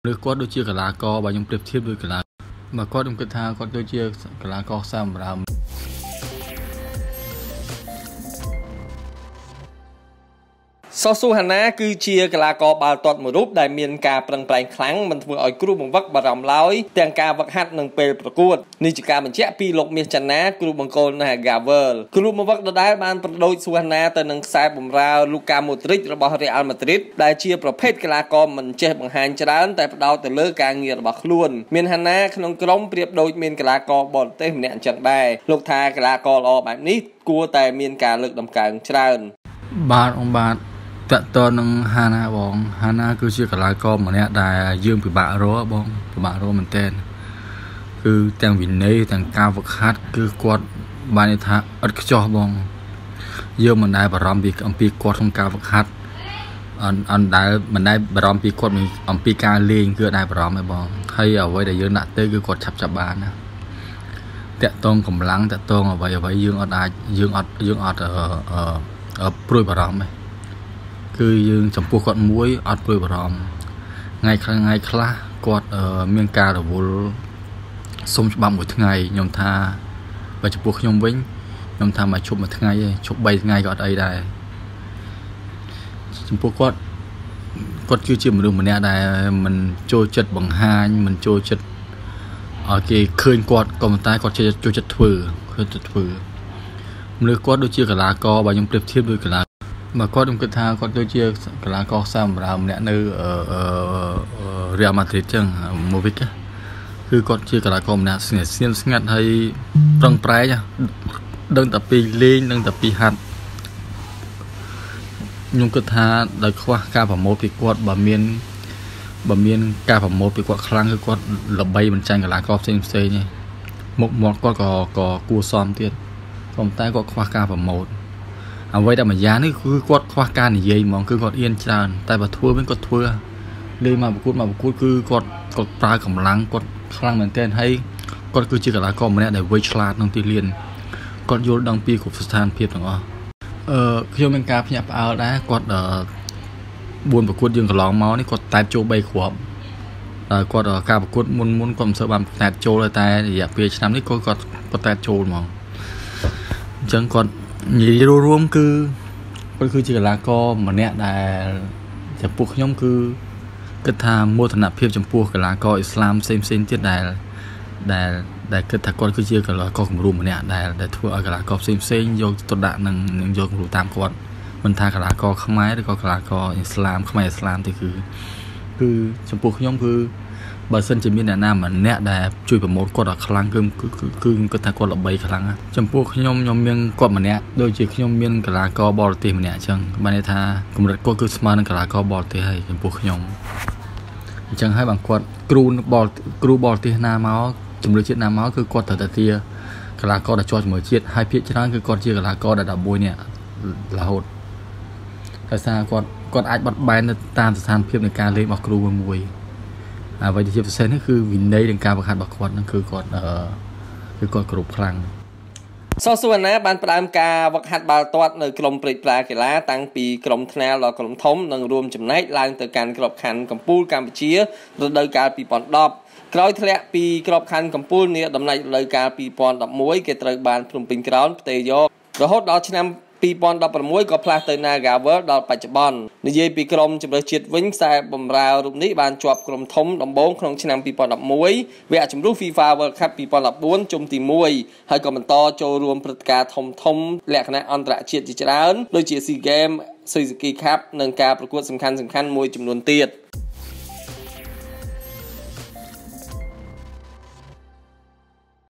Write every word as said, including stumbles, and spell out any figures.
Nước cốt đôi chia cả lá co và những tiếp đôi cả lá mà có trong cái tha có đôi chia cả lá co sao mà làm សសុហាណាគឺជាកីឡាករបាល់ទាត់មួយរូបដែលមានការប្រឹងប្រែងខ្លាំងមិនធ្វើឲ្យគ្រូបង្វឹកបារម្ភឡើយទាំងការវឹកហាត់និងពេលប្រកួតនេះជាការបញ្ជាក់ពីលោកមាសច័ន្ទណាគ្រូបង្គោលនៅ Gavel គ្រូបង្វឹកដដែលបានប្រដូចសុហាណាទៅនឹងខ្សែបម្រើ Luka Modric របស់ Real Madrid ដែលជាប្រភេទកីឡាករមិនចេះបង្ហាញច្រើនតែផ្ដោតទៅលើការងាររបស់ខ្លួនមានហាណាក្នុងក្រុមប្រៀបដូចមានកីឡាករបរទេសម្នាក់អញ្ចឹងដែរលោកថាកីឡាករល្អបែបនេះគួរតែមានការលើកដំកើងច្រើនបាទអង្គបាទ តើតើនឹងហាណាបងហាណាគឺជាកីឡាករម្នាក់ដែលយើងពិបាករកបងពិបាករកមែនទែនគឺទាំងវិន័យទាំងការវឹកហាត់គឺគាត់បានន័យថាឥតខ្ចោះបងយើងមិនដែលបារម្ភពីអំពីគាត់ក្នុងការវឹកហាត់អនអនដែលមិនដែលបារម្ភពីគាត់អំពីការលេងគឺដែរបារម្ភឯងបងហើយអ្វីដែលយើងដាក់ទៅគឺគាត់ឆាប់ចាប់បានណាតាក់ទងកម្លាំងតាក់ទងអ្វីអ្វីយើងអត់អាចយើងអត់យើងអត់អឺព្រួយបារម្ភទេ គឺយើងចំពោះគាត់មួយអត់ព្រួយបារម្ភថ្ងៃខ្លះថ្ងៃខ្លះគាត់មានការរវល់សុំច្បាប់មួយថ្ងៃខ្ញុំថាបើចំពោះខ្ញុំវិញខ្ញុំថាមកជប់មួយថ្ងៃទេជប់ 3 ថ្ងៃក៏អត់អីដែរចំពោះគាត់គាត់គឺជាមនុស្សម្នាក់ដែលមិនចូលចិត្តបង្ហាញមិនចូលចិត្តឲ្យគេឃើញគាត់ក៏ប៉ុន្តែគាត់ចូលចិត្តធ្វើគាត់ទៅធ្វើមនុស្សគាត់ដូចជាកីឡាករបើខ្ញុំប្រៀបធៀបដូចកីឡា mà có trong cái tha có đôi chia cái lá co sao mà làm nè nơi ở Real Madrid chẳng Modric á cứ có chia cái lá co nè xin ngặt hay răng trái nha đơn tập pi lên đơn tập pi hạt nhưng cái tha đời khoa ca phẩm một thì quạt bờ miên bờ miên ca phẩm một thì quạt khăn cái quạt là bay mình tranh cái lá co xem xem nha một một có có có cua xóm tiền còn tay có khoa ca phẩm một អ្វីដែលមួយយ៉ាងនេះគឺគាត់ខ្វះការនិយាយហ្មងគឺគាត់អៀនច្រើនតែបើធ្វើវិញគាត់ធ្វើលេងមកប្រកួតមកប្រកួតគឺគាត់គាត់ប្រើកម្លាំងគាត់ខ្លាំងមែនទែនហើយគាត់គឺជាកីឡាករម្នាក់ដែលវៃឆ្លាតក្នុងទីលានគាត់យល់ដឹងពីគ្រប់ស្ថានភាពទាំងអស់អឺខ្ញុំមានការភ្ញាក់ផ្អើលដែរគាត់ 4 ប្រកួតយើងកន្លងមកនេះគាត់តែចូល 3 គ្រាប់តែគាត់ការប្រកួតមុនមុនគាត់មិនសូវបានតែចូលតែរយៈពេលឆ្នាំនេះគាត់គាត់គាត់តែចូលហ្មងអញ្ចឹងគាត់ និយាយរួមគឺគាត់គឺជាកីឡាករម្នាក់ដែលចំពោះខ្ញុំគឺគិតថាមោទនភាពចំពោះកីឡាករអ៊ីស្លាមផ្សេងផ្សេងទៀតដែលដែលដែលគិតថាគាត់គឺជាកីឡាករគំរូម្នាក់ដែលដែលធ្វើឲ្យកីឡាករផ្សេងផ្សេងយកទៅដាក់នឹងនឹងយកគំរូតាមគាត់មិនថាកីឡាករខ្មែរឬក៏កីឡាករអ៊ីស្លាមខ្មែរអ៊ីស្លាមទេគឺគឺចំពោះខ្ញុំគឺបើសិនជាមានអ្នកណាម្នាក់ដែលជួយប្រម៉ូទគាត់ឲ្យខ្លាំងគឺគឺគឺគាត់ថាគាត់ល្បីខ្លាំងណាចំពោះខ្ញុំខ្ញុំមានគាត់ម្នាក់ដូចជាខ្ញុំមានកីឡាករបរទេសម្នាក់អញ្ចឹងបានន័យថាកម្រិតគាត់គឺស្មើនឹងកីឡាករបរទេសហើយចំពោះខ្ញុំអញ្ចឹងហើយបានគាត់គ្រូបលគ្រូបរទេសណាមកជំរឿជាតិណាមកគឺគាត់ត្រូវតែទាកីឡាករដែលជាប់ជាមួយជាតិហើយភាគច្រើនគឺគាត់ជាកីឡាករដែល 11 នាក់រហូតដោយសារគាត់គាត់អាចបត់បែនទៅតាមស្ថានភាពនៃការលេងរបស់គ្រូមួយ អ្វីដែលជាពិសេសនេះគឺវិន័យនិងការបង្ហាត់របស់គាត់ហ្នឹងគឺគាត់គឺគាត់គ្រប់ខ្លាំងសសុវណ្ណាបានផ្ដើមការវឹកហាត់បាល់ទាត់នៅក្រុមព្រែកប្រាកីឡាតាំងពីក្រុមថ្នាលដល់ក្រុមធំនិងរួមចំណែកឡើងទៅកាន់ក្របខ័ណ្ឌកំពូលកម្ពុជារដូវកាល 2010 ក្រោយធ្លាក់ពីក្របខ័ណ្ឌកំពូលនាដំណាច់រដូវកាល 2011 គេត្រូវបានភ្នំពេញក្រោនផ្ទេរយករហូតដល់ឆ្នាំ 2016 ក៏ផ្លាស់ទៅ Gavel ដល់បច្ចុប្បន្ននិយាយពីក្រុមជម្រើសជាតិវិញខ្សែបម្រើរូបនេះបានជាប់ក្រុមធំដំបូងក្នុងឆ្នាំ 2011 វគ្គជម្រុះ FIFA World Cup 2014 ជុំទី 1 ហើយក៏បន្តចូលរួមព្រឹត្តិការណ៍ធំធំលក្ខណៈអន្តរជាតិជាច្រើនដូចជា SEA Games, Suzuki Cup និងការប្រកួតសំខាន់ៗមួយចំនួនទៀត